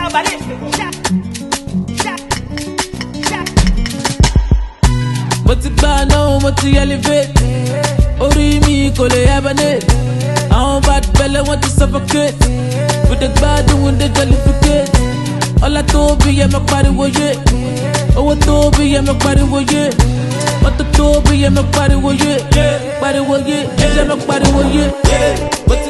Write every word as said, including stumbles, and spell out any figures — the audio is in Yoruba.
Mo ti gbà náà, mo ti elevate. Orí mi kò lè hibernate. Àwọn bad belle want to suffocate. With the gbádùn, with the jollificate. Ọlá tó bí yẹ mọ pariwo yé. Owó tó bí yẹ mọ pariwo yé. Mọ́tò tó bí yẹ mọ pariwo yé. Pariwo yé, ẹ̀jẹ̀ mọ pariwo yé.